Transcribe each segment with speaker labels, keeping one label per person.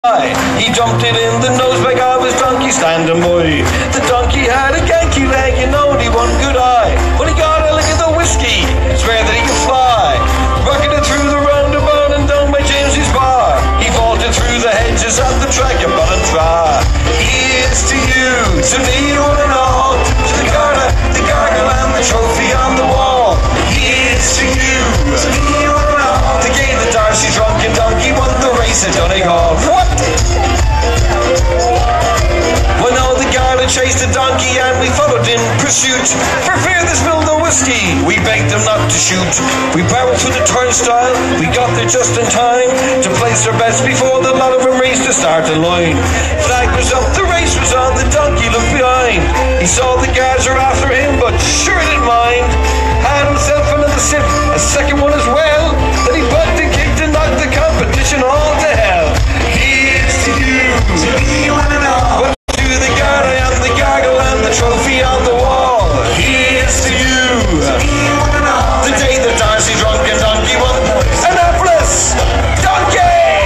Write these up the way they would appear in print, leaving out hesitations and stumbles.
Speaker 1: He dumped it in the nosebag of his donkey standing by. The donkey had a ganky leg and only one good eye. When he got a lick of the whiskey, swear that he could fly. Rocketed through the roundabout and down by James's bar. He vaulted through the hedges at the track of Ballantrae. He is to you, to me, one and all, to the Garda, the gargle and the trophy on the wall. He is to you, to me, one and all, the game that Darcy drunken donkey won the race at Donegal. What? When all the Garda chased the donkey and we followed in pursuit, for fear they spilled the whiskey, we begged them not to shoot. We barreled through the turnstile, we got there just in time to place our bets before the lot of them raced to start the line. Flag was up, the race was on, the donkey looked behind. He saw the guards were after him, but sure didn't mind. Had himself another sip, a second one as well. Then he bucked and kicked and knocked the competition all to hell. Here's to you, to me one and all, but to the Garda and the gargle and the trophy on the wall. Here's to you, to me one and all, the day that Darcy drunken donkey won Annapolis Donkey.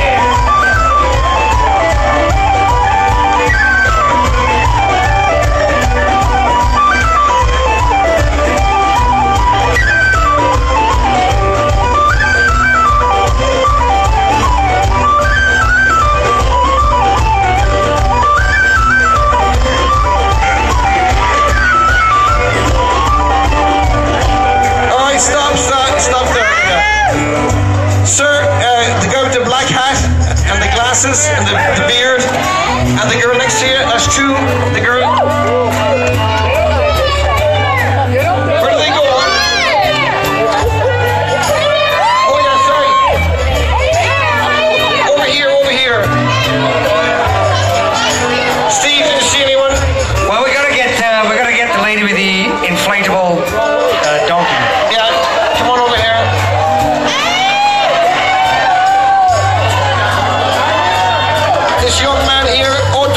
Speaker 1: And the beard and the girl next to you, that's true. The girl. Where do they go? Oh yeah, sorry. Over here. Steve, did you see anyone?
Speaker 2: Well, we gotta get the lady with the inflatable donkey.
Speaker 1: Yeah, come on over here. This young man here,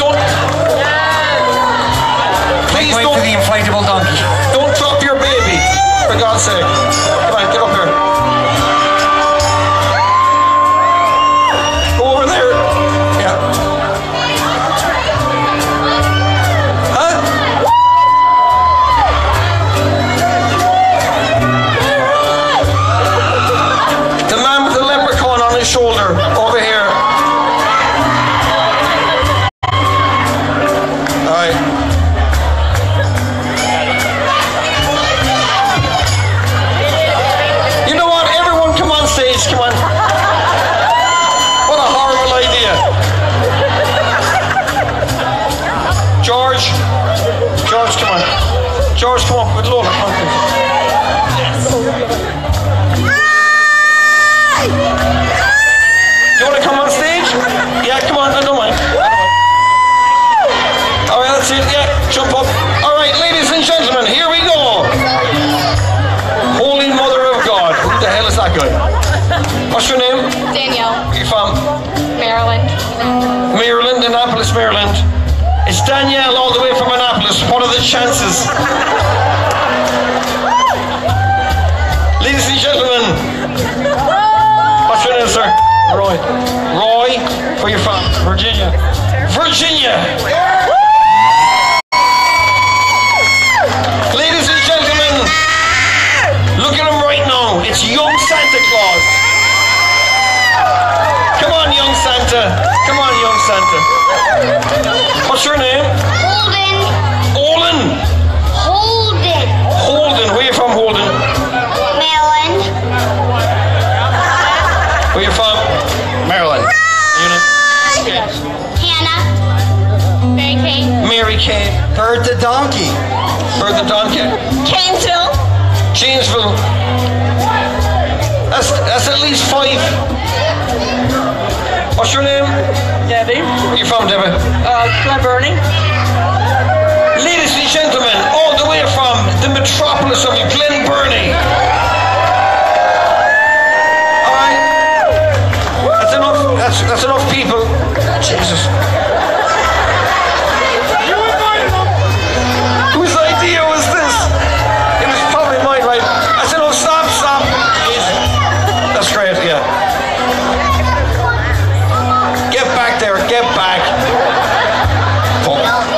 Speaker 1: please
Speaker 2: Wait
Speaker 1: don't,
Speaker 2: for the inflatable donkey.
Speaker 1: don't drop your baby, for God's sake. Come on, get up here. Go over there. Yeah. Huh? The man with the leprechaun on his shoulder, over here. You know what? Everyone come on stage, come on. What a horrible idea. George, come on. George, come on, with Lola, come on, please. You want to come on stage? Yeah, come on, I don't mind. All right, that's it, yeah, jump up. All right, ladies and gentlemen, here we go. Holy Mother of God. Who the hell is that guy? What's your name?
Speaker 3: Danielle.
Speaker 1: You from?
Speaker 3: Maryland.
Speaker 1: Maryland, Annapolis, Maryland. It's Danielle all the way from Annapolis. What are the chances? Ladies and gentlemen. What's your name, sir? Roy. Roy? Where you from? Virginia. Virginia! Ladies and gentlemen, look at him right now. It's young Santa Claus. Come on, young Santa. Come on, young Santa. What's your name?
Speaker 3: Holden.
Speaker 1: Olin.
Speaker 3: Holden.
Speaker 1: Holden. Where you from, Holden?
Speaker 3: Maryland.
Speaker 1: Where you from? Maryland. Okay.
Speaker 3: Hannah. Mary Kate.
Speaker 1: Mary Kate.
Speaker 2: Bird the donkey.
Speaker 1: Bird the donkey.
Speaker 3: Janesville.
Speaker 1: Janesville. That's at least 5. What's your name?
Speaker 4: Debbie.
Speaker 1: Where you from, Debbie?
Speaker 4: Glen Burnie.
Speaker 1: Ladies and gentlemen, all the way from the metropolis of Glen Burnie. All right. That's enough. That's enough people. Jesus. Whose idea was this? It was probably mine, right? I said, oh, stop. That's great, yeah. Get back there. Get back. Oh.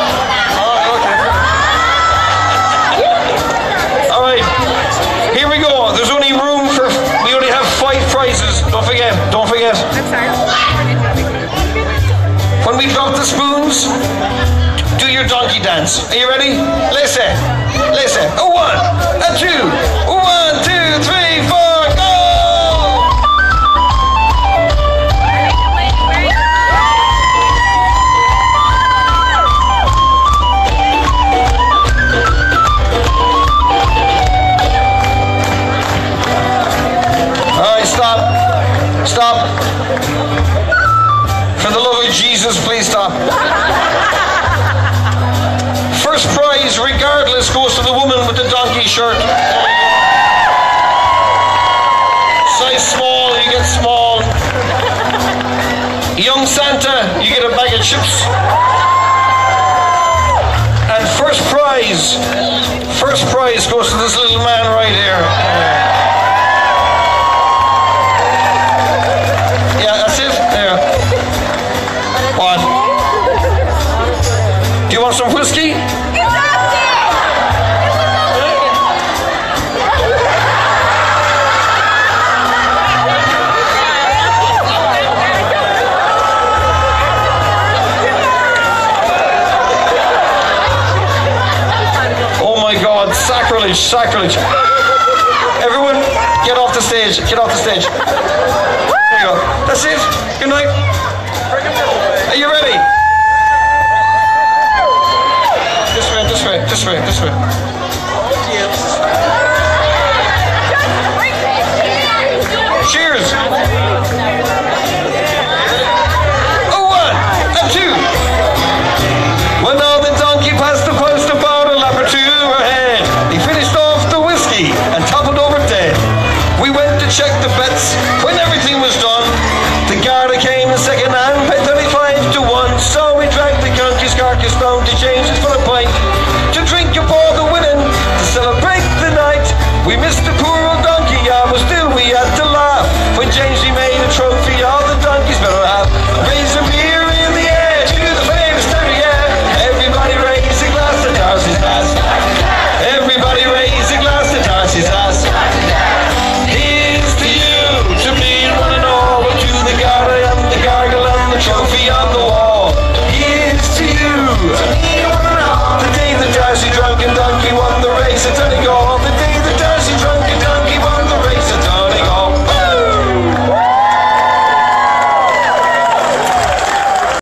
Speaker 1: All right. Here we go. There's only room for. We only have 5 prizes. Don't forget. Don't forget. When we drop the spoons, do your donkey dance. Are you ready? Listen. Listen. A 1, a 2, 1, 2, 3, 4, go! Stop. For the love of Jesus, please stop. First prize, regardless, goes to the woman with the donkey shirt. Size small, you get small. Young Santa, you get a bag of chips. And first prize goes to this little man right here. Do you want some whiskey? Oh my God, sacrilege, sacrilege. Everyone, get off the stage, get off the stage. There you go. That's it. Good night. Are you ready? This way.